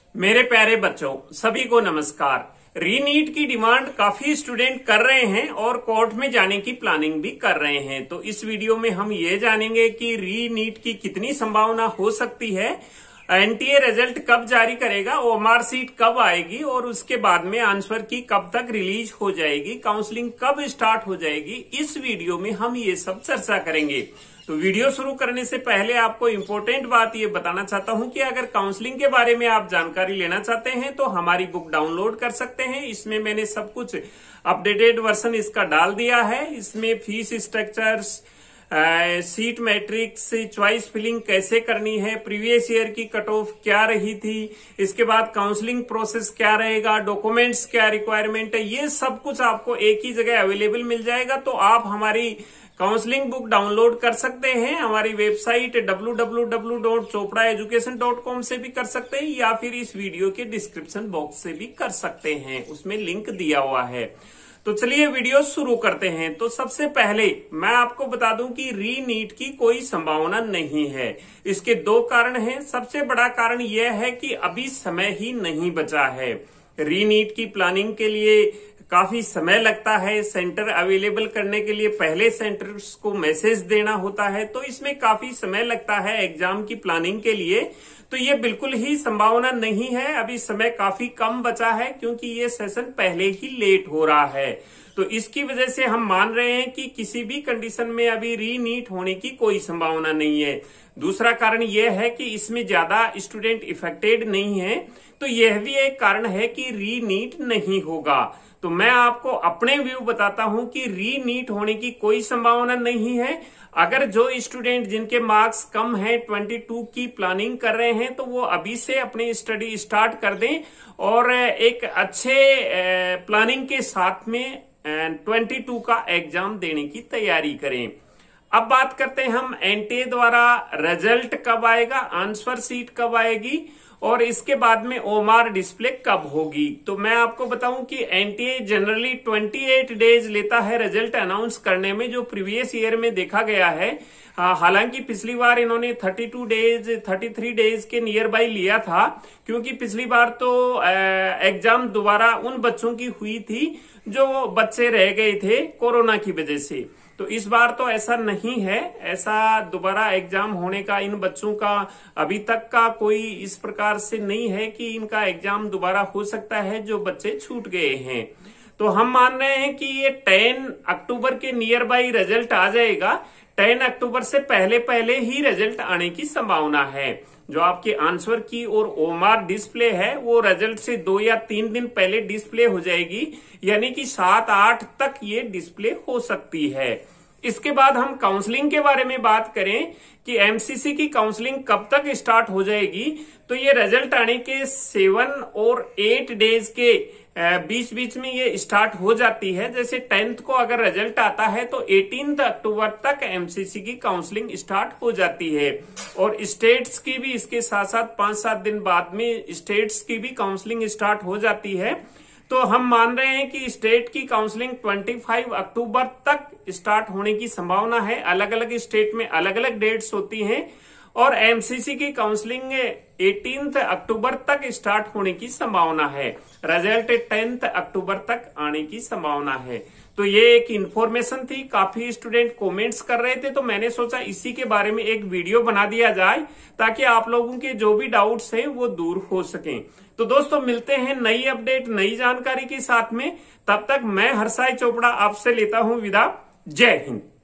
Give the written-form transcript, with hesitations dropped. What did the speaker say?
मेरे प्यारे बच्चों, सभी को नमस्कार। रीनीट की डिमांड काफी स्टूडेंट कर रहे हैं और कोर्ट में जाने की प्लानिंग भी कर रहे हैं। तो इस वीडियो में हम ये जानेंगे कि रीनीट की कितनी संभावना हो सकती है, एनटीए रिजल्ट कब जारी करेगा, ओएमआर सीट कब आएगी और उसके बाद में आंसर की कब तक रिलीज हो जाएगी, काउंसलिंग कब स्टार्ट हो जाएगी। इस वीडियो में हम ये सब चर्चा करेंगे। तो वीडियो शुरू करने से पहले आपको इम्पोर्टेंट बात ये बताना चाहता हूं कि अगर काउंसलिंग के बारे में आप जानकारी लेना चाहते हैं तो हमारी बुक डाउनलोड कर सकते हैं। इसमें मैंने सब कुछ अपडेटेड वर्जन इसका डाल दिया है। इसमें fees structures, seat matrix, choice filling कैसे करनी है, प्रीवियस ईयर की कट ऑफ क्या रही थी, इसके बाद काउंसलिंग प्रोसेस क्या रहेगा, डॉक्यूमेंट्स क्या रिक्वायरमेंट है, ये सब कुछ आपको एक ही जगह अवेलेबल मिल जाएगा। तो आप हमारी काउंसलिंग बुक डाउनलोड कर सकते हैं। हमारी वेबसाइट www.chopraeducation.com से भी कर सकते हैं या फिर इस वीडियो के डिस्क्रिप्शन बॉक्स से भी कर सकते हैं, उसमें लिंक दिया हुआ है। तो चलिए वीडियो शुरू करते हैं। तो सबसे पहले मैं आपको बता दूं कि रीनीट की कोई संभावना नहीं है। इसके दो कारण हैं। सबसे बड़ा कारण यह है कि अभी समय ही नहीं बचा है। रीनीट की प्लानिंग के लिए काफी समय लगता है। सेंटर अवेलेबल करने के लिए पहले सेंटर्स को मैसेज देना होता है, तो इसमें काफी समय लगता है एग्जाम की प्लानिंग के लिए। तो ये बिल्कुल ही संभावना नहीं है। अभी समय काफी कम बचा है क्योंकि ये सेशन पहले ही लेट हो रहा है। तो इसकी वजह से हम मान रहे हैं कि किसी भी कंडीशन में अभी रीनीट होने की कोई संभावना नहीं है। दूसरा कारण यह है कि इसमें ज्यादा स्टूडेंट इफेक्टेड नहीं है, तो यह भी एक कारण है कि रीनीट नहीं होगा। तो मैं आपको अपने व्यू बताता हूं कि रीनीट होने की कोई संभावना नहीं है। अगर जो स्टूडेंट जिनके मार्क्स कम हैं, 22 की प्लानिंग कर रहे हैं, तो वो अभी से अपनी स्टडी स्टार्ट कर दें और एक अच्छे प्लानिंग के साथ में 22 का एग्जाम देने की तैयारी करें। अब बात करते हैं हम एनटीए द्वारा रिजल्ट कब आएगा, आंसर सीट कब आएगी और इसके बाद में ओएमआर डिस्प्ले कब होगी। तो मैं आपको बताऊं कि एनटीए जनरली 28 डेज लेता है रिजल्ट अनाउंस करने में, जो प्रीवियस ईयर में देखा गया है। हालांकि पिछली बार इन्होंने 32 डेज 33 डेज के नियर बाई लिया था, क्योंकि पिछली बार तो एग्जाम दोबारा उन बच्चों की हुई थी जो बच्चे रह गए थे कोरोना की वजह से। तो इस बार तो ऐसा नहीं है। ऐसा दोबारा एग्जाम होने का इन बच्चों का अभी तक का कोई इस प्रकार से नहीं है कि इनका एग्जाम दोबारा हो सकता है जो बच्चे छूट गए हैं। तो हम मान रहे हैं कि ये 10 अक्टूबर के नियर बाई रिजल्ट आ जाएगा। 10 अक्टूबर से पहले ही रिजल्ट आने की संभावना है। जो आपके आंसर की और ओएमआर डिस्प्ले है वो रिजल्ट से 2 या 3 दिन पहले डिस्प्ले हो जाएगी, यानी कि 7-8 तक ये डिस्प्ले हो सकती है। इसके बाद हम काउंसलिंग के बारे में बात करें कि एमसीसी की काउंसलिंग कब तक स्टार्ट हो जाएगी। तो ये रिजल्ट आने के 7 और 8 डेज के बीच में ये स्टार्ट हो जाती है। जैसे 10th को अगर रिजल्ट आता है तो 18 अक्टूबर तक एमसीसी की काउंसलिंग स्टार्ट हो जाती है और स्टेट्स की भी इसके साथ साथ 5-7 दिन बाद में स्टेट्स की भी काउंसलिंग स्टार्ट हो जाती है। तो हम मान रहे हैं कि स्टेट की काउंसलिंग 25 अक्टूबर तक स्टार्ट होने की संभावना है। अलग अलग स्टेट में अलग अलग डेट्स होती हैं और एमसीसी की काउंसलिंग 18 अक्टूबर तक स्टार्ट होने की संभावना है। रिजल्ट 10 अक्टूबर तक आने की संभावना है। तो ये एक इन्फॉर्मेशन थी। काफी स्टूडेंट कमेंट्स कर रहे थे, तो मैंने सोचा इसी के बारे में एक वीडियो बना दिया जाए ताकि आप लोगों के जो भी डाउट्स हैं वो दूर हो सकें। तो दोस्तों मिलते हैं नई अपडेट नई जानकारी के साथ में। तब तक मैं हर्षाई चोपड़ा आपसे लेता हूं विदा। जय हिंद।